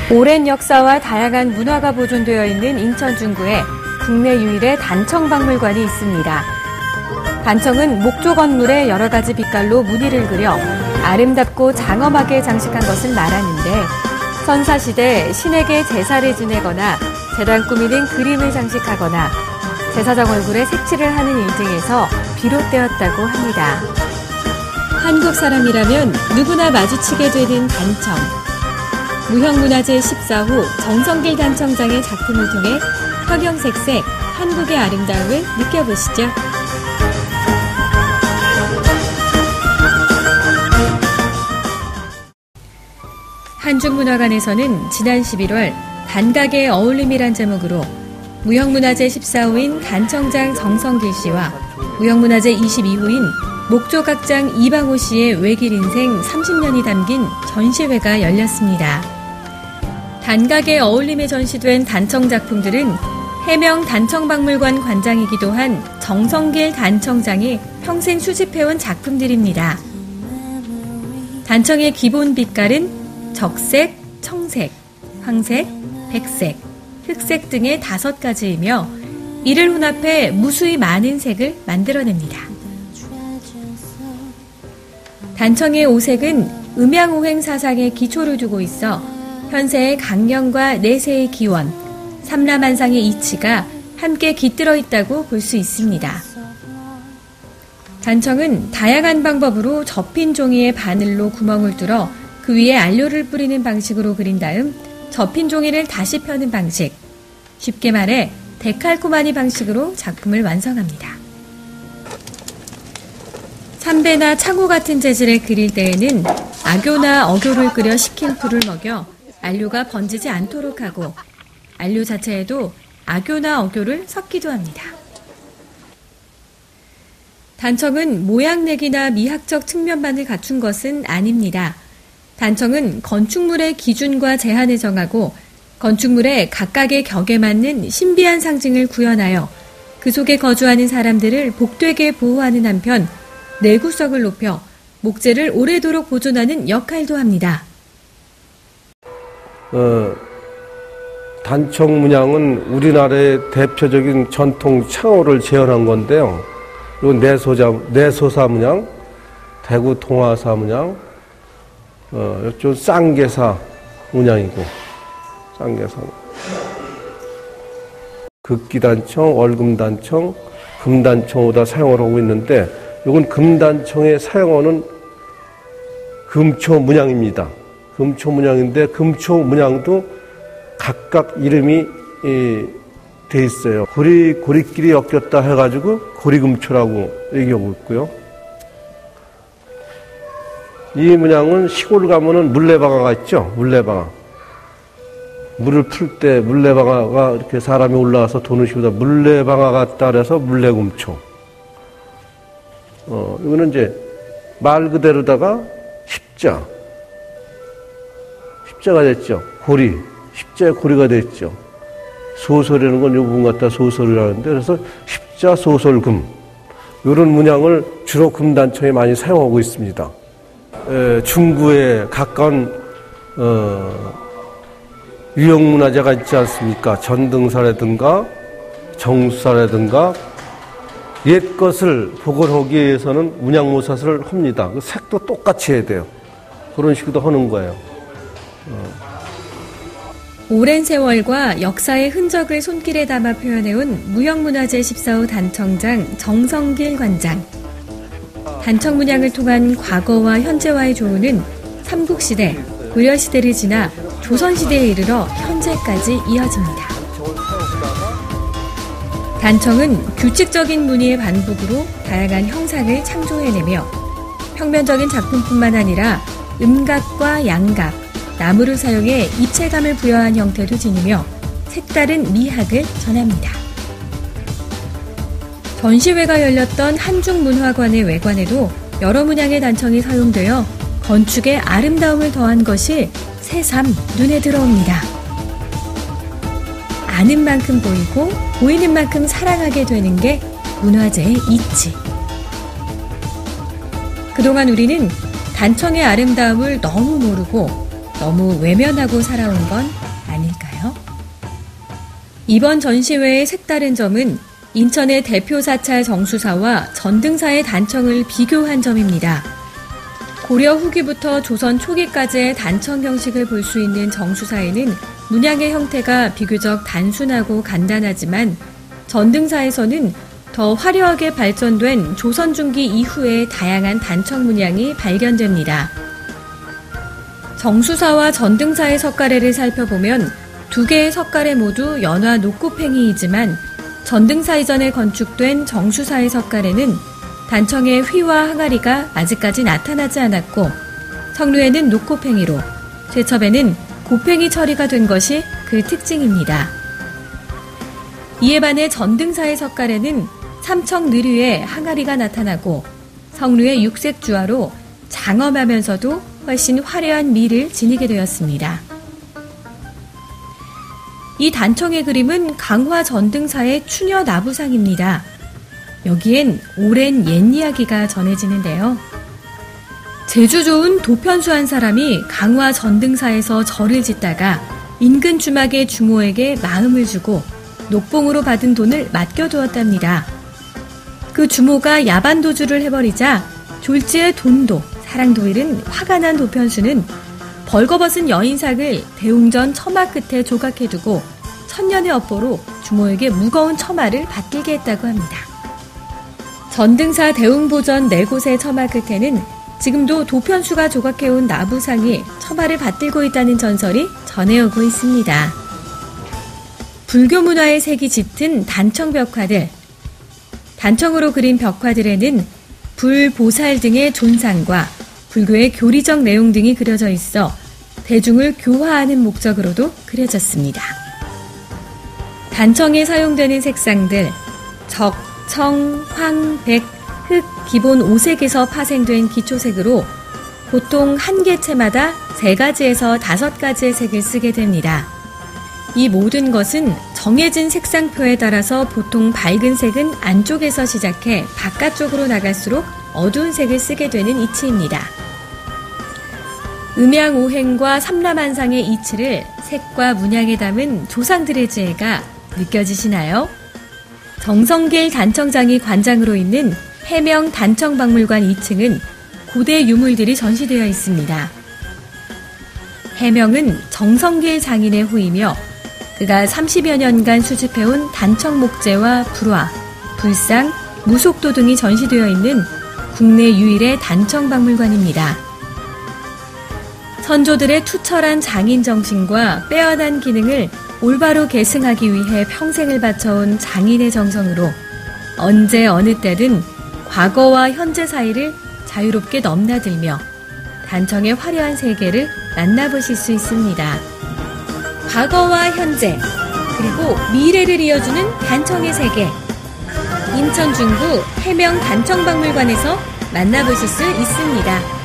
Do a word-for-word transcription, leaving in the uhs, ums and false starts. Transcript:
오랜 역사와 다양한 문화가 보존되어 있는 인천 중구에 국내 유일의 단청 박물관이 있습니다. 단청은 목조 건물에 여러 가지 빛깔로 무늬를 그려 아름답고 장엄하게 장식한 것을 말하는데 선사시대 신에게 제사를 지내거나 제단 꾸미는 그림을 장식하거나 제사장 얼굴에 색칠을 하는 일 등에서 비롯되었다고 합니다. 한국 사람이라면 누구나 마주치게 되는 단청. 무형문화재 십사 호 정성길 단청장의 작품을 통해 형형색색 한국의 아름다움을 느껴보시죠. 한중문화관에서는 지난 십일월 단각의 어울림이란 제목으로 무형문화재 십사 호인 단청장 정성길 씨와 무형문화재 이십이 호인 목조각장 이방호 씨의 외길 인생 삼십 년이 담긴 전시회가 열렸습니다. 단각의 어울림에 전시된 단청 작품들은 해명 단청박물관 관장이기도 한 정성길 단청장이 평생 수집해온 작품들입니다. 단청의 기본 빛깔은 적색, 청색, 황색, 백색, 흑색 등의 다섯 가지이며 이를 혼합해 무수히 많은 색을 만들어냅니다. 단청의 오색은 음양오행 사상의 기초를 두고 있어 현세의 강령과 내세의 기원, 삼라만상의 이치가 함께 깃들어 있다고 볼 수 있습니다. 단청은 다양한 방법으로 접힌 종이에 바늘로 구멍을 뚫어 그 위에 안료를 뿌리는 방식으로 그린 다음 접힌 종이를 다시 펴는 방식, 쉽게 말해 데칼코마니 방식으로 작품을 완성합니다. 삼배나 창호 같은 재질을 그릴 때에는 악교나 어교를 끓여 식힌 풀을 먹여 안료가 번지지 않도록 하고 안료 자체에도 악교나 어교를 섞기도 합니다. 단청은 모양내기나 미학적 측면만을 갖춘 것은 아닙니다. 단청은 건축물의 기준과 제한을 정하고 건축물의 각각의 격에 맞는 신비한 상징을 구현하여 그 속에 거주하는 사람들을 복되게 보호하는 한편 내구성을 높여 목재를 오래도록 보존하는 역할도 합니다. 어, 단청 문양은 우리나라의 대표적인 전통 창호를 재현한 건데요. 그리고 내소자, 내소사 문양, 대구 동화사 문양, 어, 좀 쌍계사 문양이고, 쌍계사. 극기단청, 얼금단청, 금단청으로 다 사용을 하고 있는데, 이건 금단청의 사용어는 금초 문양입니다. 금초 문양인데, 금초 문양도 각각 이름이 돼 있어요. 고리, 고리끼리 엮였다 해가지고 고리금초라고 얘기하고 있고요. 이 문양은 시골 가면은 물레방아가 있죠. 물레방아. 물을 풀 때 물레방아가 이렇게 사람이 올라와서 도는 식으로 물레방아가 따라서 물레금초. 어, 이거는 이제 말 그대로다가 십자. 십자가 됐죠. 고리. 십자의 고리가 됐죠. 소설이라는 건 이 부분 갖다 소설이라는데, 그래서 십자 소설금. 이런 문양을 주로 금단청에 많이 사용하고 있습니다. 에, 중구에 가까운, 어, 유형문화재가 있지 않습니까? 전등사라든가 정수사라든가 옛 것을 복원하기 위해서는 문양모사슬을 합니다. 그 색도 똑같이 해야 돼요. 그런 식으로 하는 거예요. 어. 오랜 세월과 역사의 흔적을 손길에 담아 표현해온 무형문화재 십사 호 단청장 정성길 관장. 단청 문양을 통한 과거와 현재와의 조우는 삼국시대, 고려시대를 지나 조선시대에 이르러 현재까지 이어집니다. 단청은 규칙적인 무늬의 반복으로 다양한 형상을 창조해내며 평면적인 작품뿐만 아니라 음각과 양각, 나무를 사용해 입체감을 부여한 형태도 지니며 색다른 미학을 전합니다. 전시회가 열렸던 한중문화관의 외관에도 여러 문양의 단청이 사용되어 건축의 아름다움을 더한 것이 새삼 눈에 들어옵니다. 아는 만큼 보이고 보이는 만큼 사랑하게 되는 게 문화재의 이치. 그동안 우리는 단청의 아름다움을 너무 모르고 너무 외면하고 살아온 건 아닐까요? 이번 전시회의 색다른 점은 인천의 대표 사찰 정수사와 전등사의 단청을 비교한 점입니다. 고려 후기부터 조선 초기까지의 단청 형식을 볼 수 있는 정수사에는 문양의 형태가 비교적 단순하고 간단하지만 전등사에서는 더 화려하게 발전된 조선 중기 이후의 다양한 단청 문양이 발견됩니다. 정수사와 전등사의 석가래를 살펴보면 두 개의 석가래 모두 연화 녹구팽이이지만 전등사 이전에 건축된 정수사의 석가래는 단청의 휘와 항아리가 아직까지 나타나지 않았고 성루에는 녹고팽이로 제첩에는 고팽이 처리가 된 것이 그 특징입니다. 이에 반해 전등사의 석가래는 삼청 느류에 항아리가 나타나고 성루의 육색 주화로 장엄하면서도 훨씬 화려한 미를 지니게 되었습니다. 이 단청의 그림은 강화 전등사의 추녀 나부상입니다. 여기엔 오랜 옛 이야기가 전해지는데요. 재주 좋은 도편수 한 사람이 강화 전등사에서 절을 짓다가 인근 주막의 주모에게 마음을 주고 녹봉으로 받은 돈을 맡겨두었답니다. 그 주모가 야반도주를 해버리자 졸지의 돈도 사랑도 잃은 화가 난 도편수는 벌거벗은 여인삭을 대웅전 처마 끝에 조각해두고 천년의 업보로 주모에게 무거운 처마를 받들게 했다고 합니다. 전등사 대웅보전 네 곳의 처마 끝에는 지금도 도편수가 조각해온 나부상이 처마를 받들고 있다는 전설이 전해오고 있습니다. 불교 문화의 색이 짙은 단청 벽화들. 단청으로 그린 벽화들에는 불, 보살 등의 존상과 불교의 교리적 내용 등이 그려져 있어 대중을 교화하는 목적으로도 그려졌습니다. 단청에 사용되는 색상들, 적, 청, 황, 백, 흑 기본 오색에서 파생된 기초색으로 보통 한 개체마다 세 가지에서 다섯 가지의 색을 쓰게 됩니다. 이 모든 것은 정해진 색상표에 따라서 보통 밝은 색은 안쪽에서 시작해 바깥쪽으로 나갈수록 어두운 색을 쓰게 되는 이치입니다. 음양오행과 삼라만상의 이치를 색과 문양에 담은 조상들의 지혜가 느껴지시나요? 정성길 단청장이 관장으로 있는 해명 단청박물관 이 층은 고대 유물들이 전시되어 있습니다. 해명은 정성길 장인의 후이며 그가 삼십여 년간 수집해온 단청 목재와 불화, 불상, 무속도 등이 전시되어 있는 국내 유일의 단청박물관입니다. 선조들의 투철한 장인 정신과 빼어난 기능을 올바로 계승하기 위해 평생을 바쳐온 장인의 정성으로 언제 어느 때든 과거와 현재 사이를 자유롭게 넘나들며 단청의 화려한 세계를 만나보실 수 있습니다. 과거와 현재, 그리고 미래를 이어주는 단청의 세계. 인천 중구 해명 단청박물관에서 만나보실 수 있습니다.